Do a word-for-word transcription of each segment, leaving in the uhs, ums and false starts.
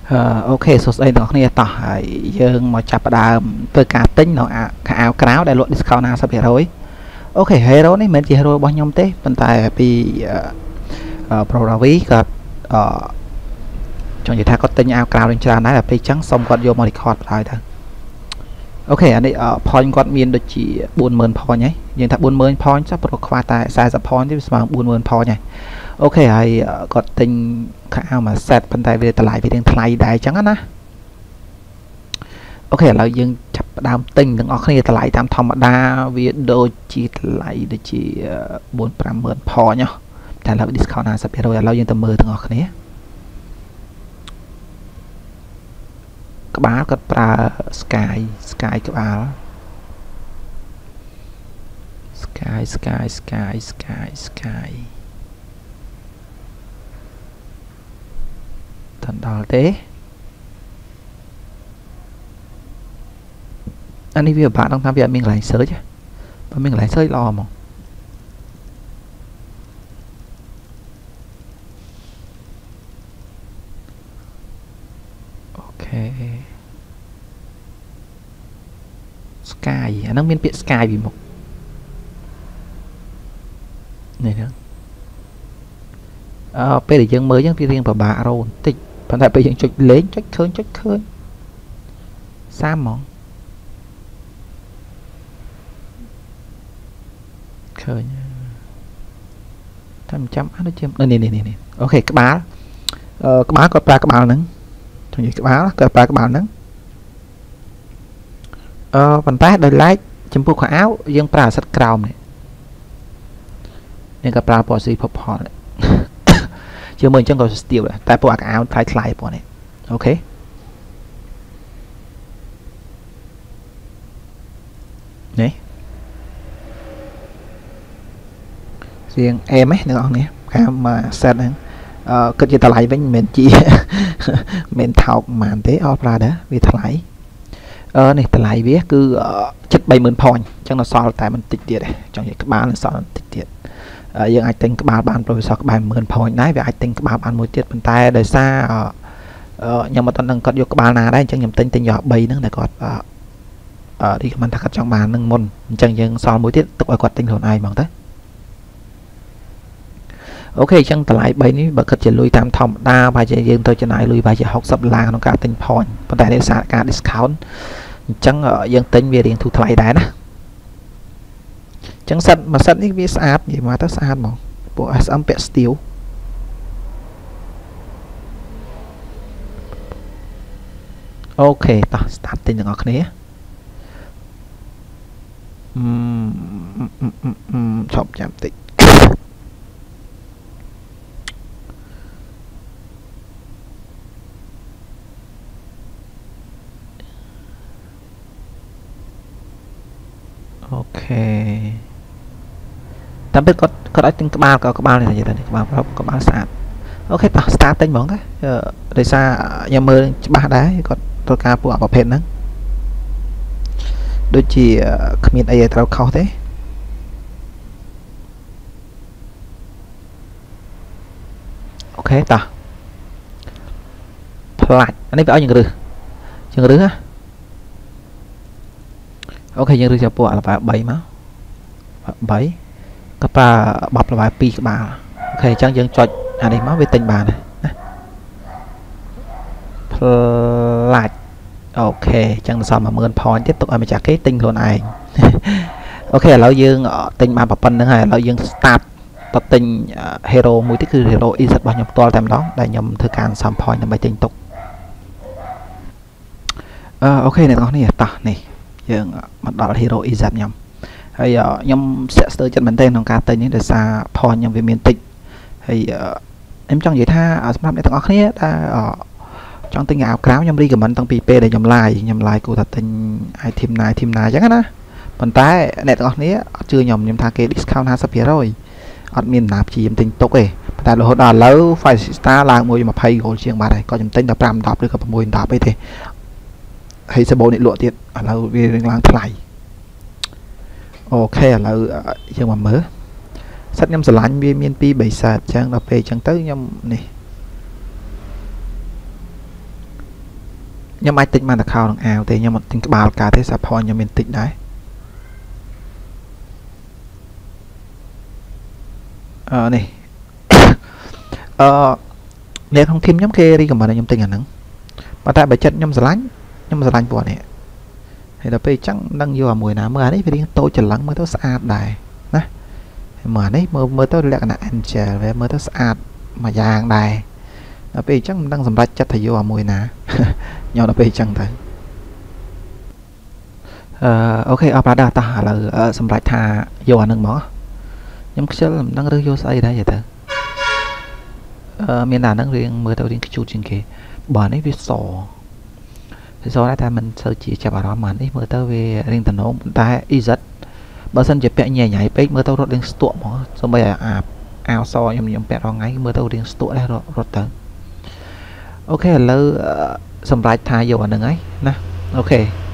អូខេសួស្តីទាំងអស់គ្នាតោះហើយយើងមកចាប់ផ្ដើមធ្វើការទិញនៅខោអាវក្រៅដែលលក់ discount ห้าสิบเปอร์เซ็นต์ អូខេ hero នេះមិនមែនជា hero របស់ខ្ញុំទេប៉ុន្តែពី Pro Ravi គាត់អឺចង់និយាយថាគាត់ទិញអាវក្រៅនឹងច្រើនដែរតែពេលអញ្ចឹងសុំគាត់យកមក record បណ្ដោយទៅអូខេអានេះ point គាត់មានដូចជាbốn mươi point ហើយយើងថាbốn mươi point ចុះព្រោះខ្វះតែforty point ទេវាស្មើbốn mươi point ហើយអូខេហើយគាត់ទិញខោអាវមួយ set ប៉ុន្តែវាតម្លៃវារៀងថ្លៃដែរអញ្ចឹងណាអូខេឥឡូវយើងចាប់ផ្ដើមទិញទាំងអស់គ្នាតម្លៃតាមធម្មតាវាដូចជាតម្លៃដូចជាbốn fiveម៉ឺន point តែឥឡូវ discountห้าสิบเปอร์เซ็นต์ ឥឡូវយើងទៅមើលទាំងអស់គ្នាក្បាលគាត់ប្រើ sky sky ក្បាល sky sky sky sky sky តដល់ទេអានេះវាពិបាកដល់ថាវាអត់មានកន្លែង search បើមានកន្លែង search ល្អហ្មងអូខេ sky អាហ្នឹងមានពាក្យ sky ពីមុខនេះហ្នឹងអឺពេលដែលយើងមើលអញ្ចឹងវារៀងពិបាករកបន្តិចប៉ុន្តែពេលយើងចុចលេងចុចឃើញចុចឃើញសាមហ្មងឃើញតែមិនចាំអត់ដូចជានេះនេះនេះអូខេក្បាលអឺក្បាលគាត់ប្រើក្បាលហ្នឹងចង់និយាយក្បាលគាត់ប្រើក្បាលហ្នឹងអឺប៉ុន្តែដោយឡែកចំពោះខោអាវយើងប្រើអាសិតក្រោមនេះនេះក៏ប្រើពណ៌ស៊ីផុបផលជឿមើលអញ្ចឹងក៏ស្ទៀវដែរតែពួកអាវថ្លៃថ្លៃពណ៌នេះអូខេនេះរៀងអេមហ្នឹងអ្នកនរខាងមក set ហ្នឹងអឺគិតជាតម្លៃវិញមិនមែនជាមិនថោកប៉ុន្មានទេអត់ប្រើដែរវាថ្លៃអឺនេះតម្លៃវាគឺជិត三mươi point អញ្ចឹងនៅសល់តែបន្តិចទៀតទេចង់និយាយក្បាលនៅសល់បន្តិចទៀតយើងអាចទិញក្បាលបានប្រូស័រក្បាលone point ដែរវាអាចទិញក្បាលបានមួយទៀតប៉ុន្តែដោយសារខ្ញុំអត់ដឹងគាត់យកក្បាលណាដែរអញ្ចឹងខ្ញុំទិញទិញយក3ហ្នឹងតែគាត់អឺរីកមិនថាគាត់ចង់បាននឹងមុនអញ្ចឹងយើងសល់មួយទៀតទុកឲ្យគាត់ទិញខ្លួនឯងហ្មងទៅអូខេអញ្ចឹងតម្លៃ3នេះបើគិតជាលុយតាមធម្មតាបើជាយើងទៅចំណាយលុយបើជាsixtyដុល្លារក្នុងការទិញ point ប៉ុន្តែដោយសារការ discount អញ្ចឹងយើងទិញវារៀងធូរថ្លៃដែរណាអញ្ចឹងសិតមួយសិតនេះវាស្អាតនិយាយមកទៅស្អាតហ្មងពួក S M ពាក់ steel អូខេតោះ start ទិញទាំងអស់គ្នាអឺឈប់ចាំតិចអូខេតាមពិតគាត់គាត់អាចទិញក្បាលក៏ក្បាលនេះនិយាយទៅក្បាលប្រាប់ក្បាលស្អាតអូខេតោះ start ទិញហ្មងទៅដោយសារខ្ញុំមើលច្បាស់ដែរគាត់ត្រូវការពួកប្រភេទហ្នឹងដូចជាគ្មានអីឲ្យត្រូវខុសទេអូខេតោះផ្លាច់អានេះវាឲ្យយើងរឹសយើងរឹសណាអូខេយើងរឹសយកពួកល្បែ3មក3ក៏ប៉ាបបល្បែ2ក្បាលអូខេអញ្ចឹងយើងចុចអានេះមកវាទិញបានណាផ្លាច់អូខេអញ្ចឹងសល់one hundred point ទៀតទុកឲ្យម្ចាស់គេទិញខ្លួនឯងអូខេឥឡូវយើងទិញបានប៉ុណ្្នឹងហើយឥឡូវយើង start តទិញ hero មួយទៀតគឺ hero Eset របស់ខ្ញុំផ្ទាល់តែម្ដងដែលខ្ញុំធ្វើការសំ point ដើម្បីទិញទុកអឺអូខេអ្នកនរគ្នាតោះនេះយើងមកដល់ hero Eset ខ្ញុំហើយខ្ញុំស្ទាក់ស្ទើរចិត្តមែនទែនក្នុងការទិញនេះដោយសារ point ខ្ញុំវាមានតិចហើយខ្ញុំចង់និយាយថាសម្រាប់អ្នកទាំងអស់គ្នាដែលចង់ទិញអាវក្រៅខ្ញុំ recommend តាំងពីពេលដែលខ្ញុំ live ខ្ញុំ live គួរថាទិញ item ណា item ណាអញ្ចឹងណាប៉ុន្តែអ្នកទាំងអស់គ្នាអត់ជឿខ្ញុំខ្ញុំថាគេ discount fifty percent អត់មានដំណាព្យាយាមទិញទុកទេប៉ុន្តែរហូតដល់ឥឡូវ five star ឡើងមួយtwenty គោលជាងបាត់ហើយក៏ខ្ញុំទិញដល់five tenឬក៏six tenអីទេហើយសាប៊ូនេះលក់ទៀតឥឡូវវាឡើងថ្លៃអូខេឥឡូវយើងមកមើលសិតខ្ញុំស្រឡាញ់វាមានtwo three សាតអញ្ចឹងដល់ពេលអញ្ចឹងទៅខ្ញុំនេះ nhưng ai tính mà là khao thằng ảo thì nhưng mà tính bao cả thế sao phò nhưng mình tính đấy ờ này ờ nếu không thêm nhóm kia đi còn mà là nhóm tình à nắng mà tại bởi chất nhóm giờ lánh nhóm giờ lánh của này thì là bây chẳng đang vô mùi nào mưa đấy phải đi tôi chờ lắng mới tôi xa đài nè mà đấy mơ mơ tôi lại là anh chờ về mơ tôi xa mà giang đài là bây chắc đang dầm rách chất thầy vô mùi nào nhau là bây chẳng thấy ờ ok ở bà đà ta là dầm rách thà vô anh nâng mỏ nhóm sẽ làm đang rơi vô xây đây vậy thôi ờ miền nào đang riêng mơ tôi riêng cái chút trên kia bà ấy viết sổ thì sau đó ta mình sơ chỉ cho bà đó mà ít mơ tao về riêng tình huống ta y rất bà sân chụp vẽ nhảy nhảy page mơ tao rốt đến stuộng mà xong bây giờ à ao so nhầm nhầm vẽ đó ngay mơ tao đến stuộng đây rồi rồi tới ok là xong lại thay vô anh đừng ấy nè ok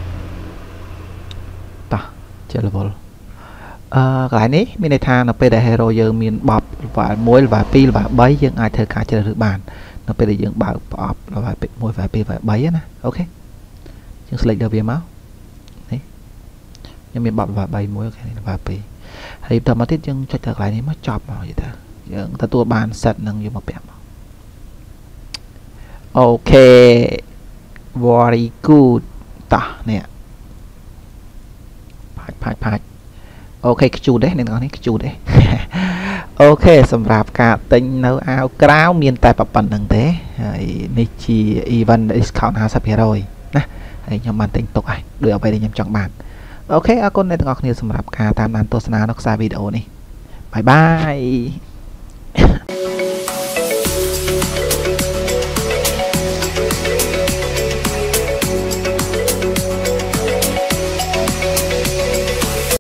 ta chơi là vô cái này ní mình này tha nó bây giờ hero giờ mình bọc và mối và pi và bấy nhưng ai thời cả chơi được bàn nó bây giờ dựng bảo bọc là vài môi vài pi và bấy nè ok chương trình đầu máu đấy nhưng mình bọc và bay muối cái này và pi thì tầm mà tiết chương cho thật lại này mất chọc mà vậy ta giờ ta tua bàn sạch nâng như một bẹp ok very good ta nè phạt phạt phạt ok cái chu đấy nên có cái chu đấy ok sầm rạp cả tính nấu áo cáo miền tài bập bẩn đằng thế này chỉ event discount hai sắp rồi nè nhóm màn tính tục này đưa về để nhằm chọn bàn ok à con này ngọc nhiều sầm rạp cả tam đàn tô sana nó xa video này bye bye